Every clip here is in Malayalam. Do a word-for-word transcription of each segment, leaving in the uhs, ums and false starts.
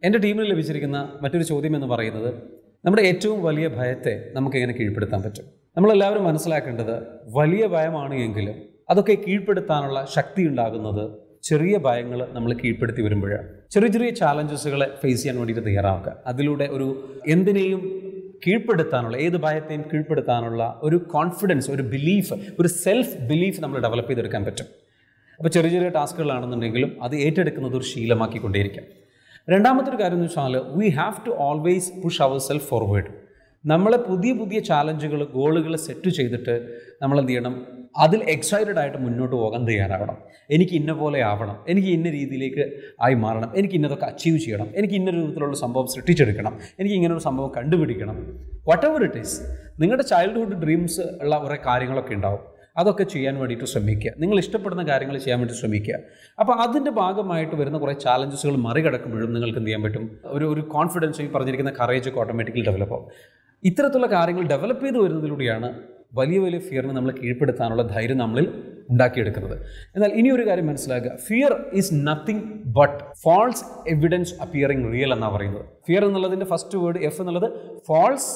എൻ്റെ ടീമിൽ ലഭിച്ചിരിക്കുന്ന മറ്റൊരു ചോദ്യം എന്ന് പറയുന്നത് നമ്മുടെ ഏറ്റവും വലിയ ഭയത്തെ നമുക്ക് എങ്ങനെ കീഴ്പ്പെടുത്താൻ പറ്റും. നമ്മളെല്ലാവരും മനസ്സിലാക്കേണ്ടത് വലിയ ഭയമാണ് എങ്കിലും അതൊക്കെ കീഴ്പ്പെടുത്താനുള്ള ശക്തി ഉണ്ടാകുന്നത് ചെറിയ ഭയങ്ങൾ നമ്മൾ കീഴ്പ്പെടുത്തി വരുമ്പോഴാണ്. ചെറിയ ചെറിയ ചാലഞ്ചസുകളെ ഫേസ് ചെയ്യാൻ വേണ്ടിയിട്ട് തയ്യാറാവുക. അതിലൂടെ ഒരു എന്തിനേയും കീഴ്പ്പെടുത്താനുള്ള, ഏത് ഭയത്തെയും കീഴ്പ്പെടുത്താനുള്ള ഒരു കോൺഫിഡൻസ്, ഒരു ബിലീഫ്, ഒരു സെൽഫ് ബിലീഫ് നമ്മൾ ഡെവലപ്പ് ചെയ്തെടുക്കാൻ പറ്റും. അപ്പോൾ ചെറിയ ചെറിയ ടാസ്കുകളാണെന്നുണ്ടെങ്കിലും അത് ഏറ്റെടുക്കുന്നത് ഒരു ശീലമാക്കിക്കൊണ്ടേയിരിക്കാം. രണ്ടാമത്തെ ഒരു കാര്യം എന്ന് വെച്ചാൽ we have to always push our self forward. നമ്മളെ പുതിയ പുതിയ ചാലഞ്ചുകൾ, ഗോളുകൾ സെറ്റ് ചെയ്തിട്ട് നമ്മൾ എന്ത് ചെയ്യണം, അതിൽ എക്സൈറ്റഡ് ആയിട്ട് മുന്നോട്ട് പോകാൻ തയ്യാറാവണം. എനിക്ക് ഇന്ന പോലെ ആവണം, എനിക്ക് ഇന്ന രീതിയിലേക്ക് ആയി മാറണം, എനിക്ക് ഇന്നതൊക്കെ അച്ചീവ് ചെയ്യണം, എനിക്ക് ഇന്ന രൂപത്തിലുള്ള സംഭവം സൃഷ്ടിച്ചെടുക്കണം, എനിക്ക് ഇങ്ങനൊരു സംഭവം കണ്ടുപിടിക്കണം. വാട്ട് എവർ ഇറ്റ് ഈസ്, നിങ്ങളുടെ ചൈൽഡ്ഹുഡ് ഡ്രീംസ് ഉള്ള കുറേ കാര്യങ്ങളൊക്കെ ഉണ്ടാവും. അതൊക്കെ ചെയ്യാൻ വേണ്ടിയിട്ട് ശ്രമിക്കുക. നിങ്ങൾ ഇഷ്ടപ്പെടുന്ന കാര്യങ്ങൾ ചെയ്യാൻ വേണ്ടി ശ്രമിക്കുക. അപ്പോൾ അതിൻ്റെ ഭാഗമായിട്ട് വരുന്ന കുറേ ചാലഞ്ചസുകൾ മറികടക്കുമ്പോഴും നിങ്ങൾക്ക് എന്ത് ചെയ്യാൻ പറ്റും, ഒരു ഒരു കോൺഫിഡൻസ്, ഈ പറഞ്ഞിരിക്കുന്ന കറേജ് ഒക്കെ ഓട്ടോമാറ്റിക്കലി ഡെവലപ്പ് ആവും. ഇത്തരത്തിലുള്ള കാര്യങ്ങൾ ഡെവലപ്പ് ചെയ്ത് വരുന്നതിലൂടെയാണ് വലിയ വലിയ ഫിയറിനെ നമ്മൾ കീഴ്പ്പെടുത്താനുള്ള ധൈര്യം നമ്മളിൽ ഉണ്ടാക്കിയെടുക്കുന്നത്. എന്നാൽ ഇനി ഒരു കാര്യം മനസ്സിലാക്കുക, fear is nothing but false evidence appearing real എന്നാണ് പറയുന്നത്. ഫിയർ എന്നുള്ളതിൻ്റെ ഫസ്റ്റ് വേർഡ് എഫ് എന്നുള്ളത് ഫാൾസ്,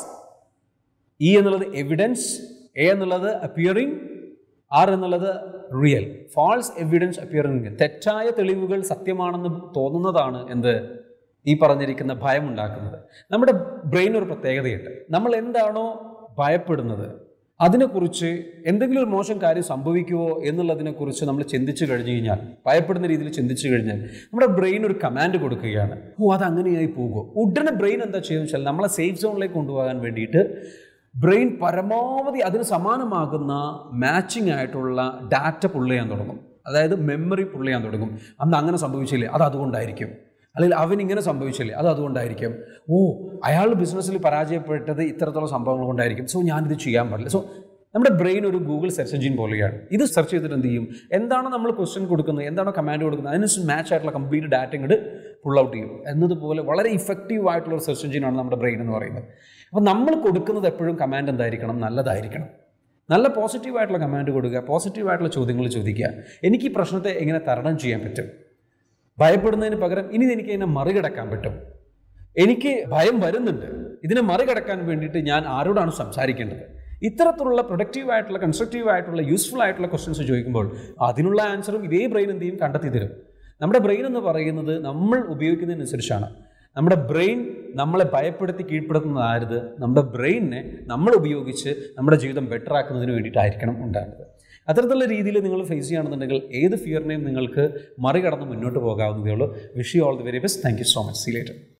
ഇ എന്നുള്ളത് എവിഡൻസ്, എ എന്നുള്ളത് അപ്പിയറിങ്, ആർ എന്നുള്ളത് റിയൽ. ഫാൾസ് എവിഡൻസ് അപ്പിയറിങ്, തെറ്റായ തെളിവുകൾ സത്യമാണെന്ന് തോന്നുന്നതാണ് എന്ത്, ഈ പറഞ്ഞിരിക്കുന്ന ഭയം ഉണ്ടാക്കുന്നത്. നമ്മുടെ ബ്രെയിൻ ഒരു പ്രത്യേകതയുണ്ട്. നമ്മൾ എന്താണോ ഭയപ്പെടുന്നത് അതിനെക്കുറിച്ച്, എന്തെങ്കിലും ഒരു മോശം കാര്യം സംഭവിക്കുമോ എന്നുള്ളതിനെക്കുറിച്ച് നമ്മൾ ചിന്തിച്ചു കഴിഞ്ഞു കഴിഞ്ഞാൽ, ഭയപ്പെടുന്ന രീതിയിൽ ചിന്തിച്ചു കഴിഞ്ഞാൽ നമ്മുടെ ബ്രെയിൻ ഒരു കമാൻഡ് കൊടുക്കുകയാണ്, ഓ അത് അങ്ങനെയായി പോകുമോ. ഉടനെ ബ്രെയിൻ എന്താ ചെയ്യുന്നത് വെച്ചാൽ നമ്മളെ സേഫ് സോണിലേക്ക് കൊണ്ടുപോകാൻ വേണ്ടിയിട്ട് ബ്രെയിൻ പരമാവധി അതിന് സമാനമാകുന്ന മാച്ചിങ് ആയിട്ടുള്ള ഡാറ്റ പുള്ള് ചെയ്യാൻ തുടങ്ങും. അതായത് മെമ്മറി പുള്ള് ചെയ്യാൻ തുടങ്ങും. അന്ന് അങ്ങനെ സംഭവിച്ചില്ലേ, അത് അതുകൊണ്ടായിരിക്കും. അല്ലെങ്കിൽ അവൻ ഇങ്ങനെ സംഭവിച്ചില്ലേ, അത് അതുകൊണ്ടായിരിക്കും. ഓ അയാൾ ബിസിനസ്സിൽ പരാജയപ്പെട്ടത് ഇത്തരത്തിലുള്ള സംഭവങ്ങൾ കൊണ്ടായിരിക്കും, സോ ഞാനിത് ചെയ്യാൻ പാടില്ല. സോ നമ്മുടെ ബ്രെയിൻ ഒരു ഗൂഗിൾ സെർച്ച് എഞ്ചിൻ പോലെയാണ്. ഇത് സെർച്ച് ചെയ്തിട്ട് എന്ത് ചെയ്യും, എന്താണോ നമ്മൾ ക്വസ്റ്റ്യൻ കൊടുക്കുന്നത്, എന്താണോ കമാൻഡ് കൊടുക്കുന്നത്, അതിനനുസരിച്ച് മാച്ച് ആയിട്ടുള്ള കംപ്ലീറ്റ് ഡാറ്റ ഇങ്ങോട്ട് പുൾ ഔട്ട് ചെയ്യും. എന്നതുപോലെ വളരെ ഇഫക്റ്റീവ് ആയിട്ടുള്ള ഒരു സെർച്ച് എഞ്ചിനാണ് നമ്മുടെ ബ്രെയിൻ എന്ന് പറയുന്നത്. അപ്പോൾ നമ്മൾ കൊടുക്കുന്നത് എപ്പോഴും കമാൻഡ് എന്തായിരിക്കണം, നല്ലതായിരിക്കണം. നല്ല പോസിറ്റീവായിട്ടുള്ള കമാൻഡ് കൊടുക്കുക, പോസിറ്റീവായിട്ടുള്ള ചോദ്യങ്ങൾ ചോദിക്കുക. എനിക്ക് ഈ പ്രശ്നത്തെ എങ്ങനെ തരണം ചെയ്യാൻ പറ്റും, ഭയപ്പെടുന്നതിന് പകരം ഇനി എനിക്ക് ഇതിനെ മറികടക്കാൻ പറ്റും, എനിക്ക് ഭയം വരുന്നുണ്ട്, ഇതിനെ മറികടക്കാൻ വേണ്ടിയിട്ട് ഞാൻ ആരോടാണ് സംസാരിക്കേണ്ടത്. ഇത്തരത്തിലുള്ള പ്രൊഡക്റ്റീവായിട്ടുള്ള, കൺസ്ട്രക്റ്റീവായിട്ടുള്ള, യൂസ്ഫുൾ ആയിട്ടുള്ള ക്വസ്റ്റ്യൻസ് ചോദിക്കുമ്പോൾ അതിനുള്ള ആൻസറും ഇതേ ബ്രെയിൻ എന്ത് ചെയ്യും, കണ്ടെത്തി തരും. നമ്മുടെ ബ്രെയിൻ എന്ന് പറയുന്നത് നമ്മൾ ഉപയോഗിക്കുന്നതിനനുസരിച്ചാണ്. നമ്മുടെ ബ്രെയിൻ നമ്മളെ ഭയപ്പെടുത്തി കീഴ്പ്പെടുത്തുന്നതായത് നമ്മുടെ ബ്രെയിനിനെ നമ്മൾ ഉപയോഗിച്ച് നമ്മുടെ ജീവിതം ബെറ്റർ ആക്കുന്നതിന് വേണ്ടിയിട്ടായിരിക്കണം ഉണ്ടാകുന്നത്. അത്തരത്തിലുള്ള രീതിയിൽ നിങ്ങൾ ഫേസ് ചെയ്യുകയാണെന്നുണ്ടെങ്കിൽ ഏത് ഫിയറിനെയും നിങ്ങൾക്ക് മറികടന്ന് മുന്നോട്ട് പോകാവുന്നതേ ഉള്ളൂ. Wish you all the very best. Thank you so much. See you later.